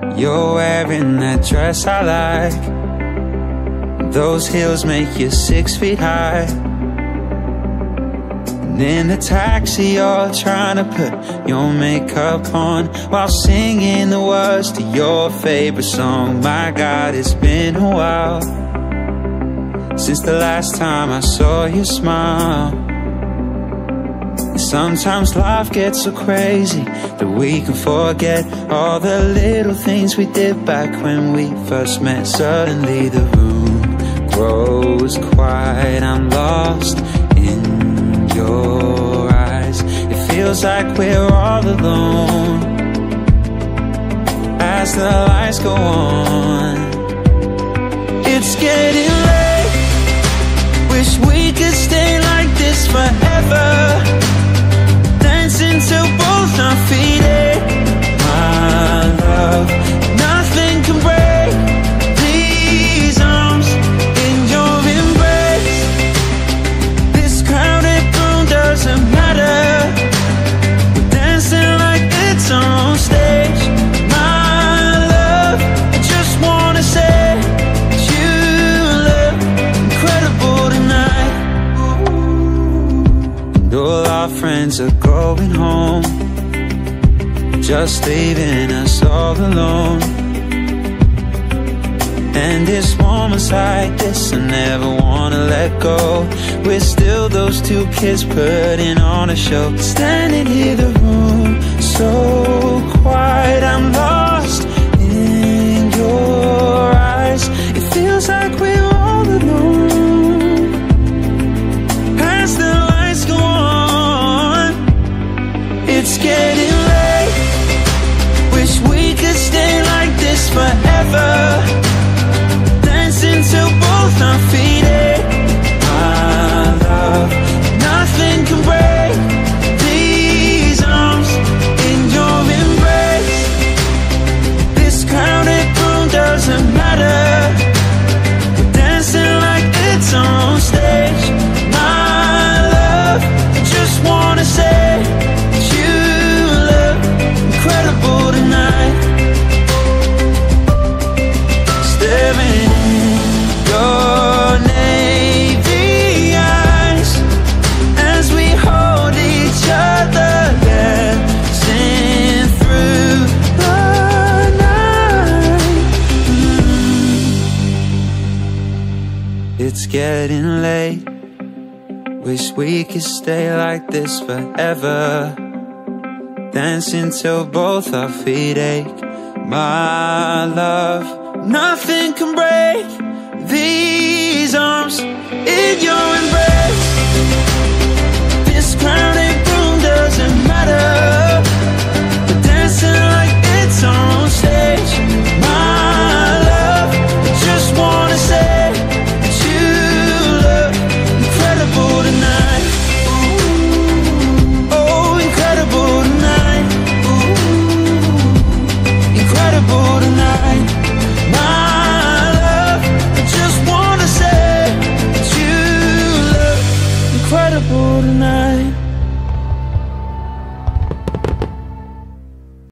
You're wearing that dress I like. Those heels make you 6 feet high. And in the taxi you're trying to put your makeup on while singing the words to your favorite song. My God, it's been a while since the last time I saw you smile. And sometimes life gets so crazy that we can forget all the little things we did back when we first met. Suddenly the room grows quiet. I'm lost in your eyes. It feels like we're all alone as the lights go on. It's getting late. Wish we could stay like this forever, dancing till both our feet ache. My love, nothing can break these arms in your embrace. This crowded room doesn't matter. We're dancing like it's our own stage. My love, I just wanna say you look incredible tonight. And all our friends are going home, just leaving us all alone. And it's moments like this I never wanna let go. We're still those two kids putting on a show, standing in the room so quiet. I'm lost in your eyes. It feels like we're all alone as the lights go on. It's getting late. Wish we could stay like this forever, dancing till both our feet ache. My love, nothing can break these arms in your embrace. This crowded room doesn't matter. We're dancing like it's our own stage. My love, I just wanna say you look incredible tonight. Staring in your navy eyes as we hold each other, dancing through the night. It's getting late. Wish we could stay like this forever, dancing till both our feet ache. My love, nothing can break these arms in your embrace. This crowded room doesn't matter.